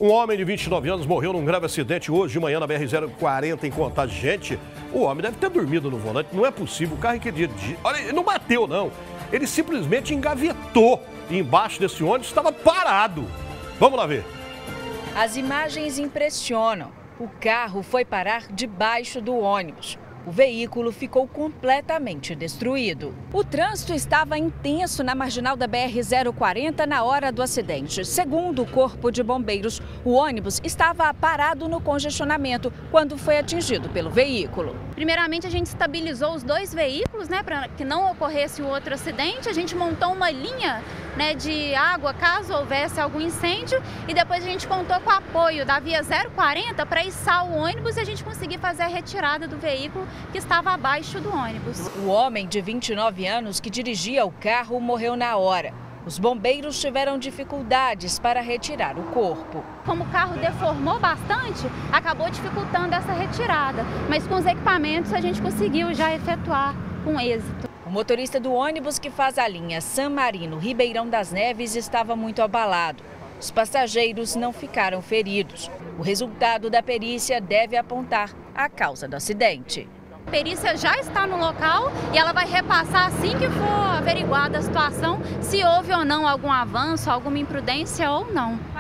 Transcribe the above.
Um homem de 29 anos morreu num grave acidente hoje de manhã na BR-040 em Contagem. Gente, o homem deve ter dormido no volante. Não é possível. O carro que olha, ele não bateu, não. Ele simplesmente engavetou. E embaixo desse ônibus estava parado. Vamos lá ver. As imagens impressionam. O carro foi parar debaixo do ônibus. O veículo ficou completamente destruído. O trânsito estava intenso na marginal da BR-040 na hora do acidente. Segundo o Corpo de Bombeiros, o ônibus estava parado no congestionamento quando foi atingido pelo veículo. Primeiramente, a gente estabilizou os dois veículos, para que não ocorresse o outro acidente. A gente montou uma linha de água caso houvesse algum incêndio e depois a gente contou com o apoio da via 040 para içar o ônibus e a gente conseguir fazer a retirada do veículo que estava abaixo do ônibus. O homem de 29 anos que dirigia o carro morreu na hora. Os bombeiros tiveram dificuldades para retirar o corpo. Como o carro deformou bastante, acabou dificultando essa retirada, mas com os equipamentos a gente conseguiu já efetuar com êxito. O motorista do ônibus que faz a linha San Marino-Ribeirão das Neves estava muito abalado. Os passageiros não ficaram feridos. O resultado da perícia deve apontar a causa do acidente. A perícia já está no local e ela vai repassar assim que for averiguada a situação, se houve ou não algum avanço, alguma imprudência ou não.